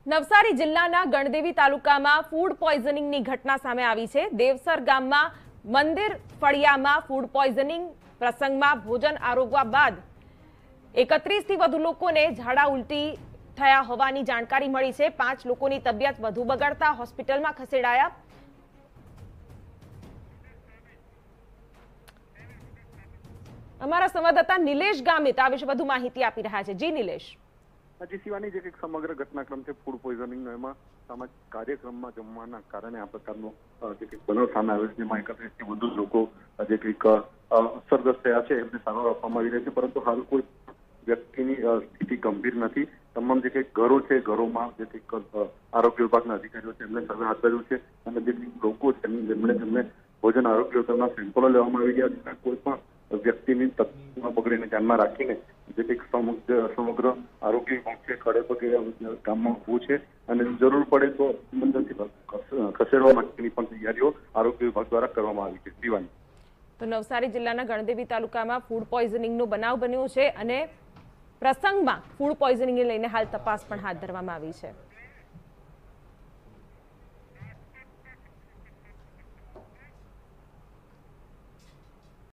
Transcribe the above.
નવસારી જિલ્લાના ગણદેવી તાલુકામાં ફૂડ પોઈઝનિંગની ઘટના સામે આવી છે। દેવસર ગામમાં મંદિર ફળિયામાં ફૂડ પોઈઝનિંગ પ્રસંગમાં ભોજન આરોગવા બાદ 31 થી વધુ લોકોને ઝાડા ઉલટી થયા હોવાની જાણકારી મળી છે। 5 લોકોની તબિયત વધુ બગડતા હોસ્પિટલમાં ખસેડાયા। અમારા સંવાદદાતા નિલેશ ગામિત આ વિશે વધુ માહિતી આપી રહ્યા છે। જી નિલેશ। जी शिवानी जे समग्र घटनाक्रम है फूड पॉइजनिंग में सामाजिक कार्यक्रम में जमवाना कारणे आ प्रकारनो बनाव सामे आव्यो छे। 31 થી વધુ લોકો જે અસરગ્રસ્ત થયા છે એમને સારવાર આપવામાં આવી રહી છે, પરંતુ હાલ કોઈ વ્યક્તિની સ્થિતિ ગંભીર નથી। તમામ જે ઘરો છે ઘરોમાં જે આરોગ્ય વિભાગના અધિકારીઓ છે એમને સર્વે હાથ ધર્યું છે અને જે લોકો છે જેમને ભોજન આરોગ્ય વિભાગના સેમ્પલો લેવામાં આવી ગયા છે। કોઈ પણ વ્યક્તિની તબિયત બગડીને ધ્યાનમાં રાખીને જે સમગ્ર આરોગ્ય વિભાગ છે ખડે પગે ગામમાં ઉભું છે અને જરૂર પડે તો ઇમરજન્સી ખસેડવા માટેની પણ તૈયારીઓ આરોગ્ય વિભાગ દ્વારા કરવામાં આવી છે। શિવાની, તો નવસારી જિલ્લાના ગણદેવી તાલુકામાં ફૂડ પોઈઝનિંગનો બનાવ બન્યો છે અને પ્રસંગમાં ફૂડ પોઈઝનિંગને લઈને હાલ તપાસ પણ હાથ ધરવામાં આવી છે।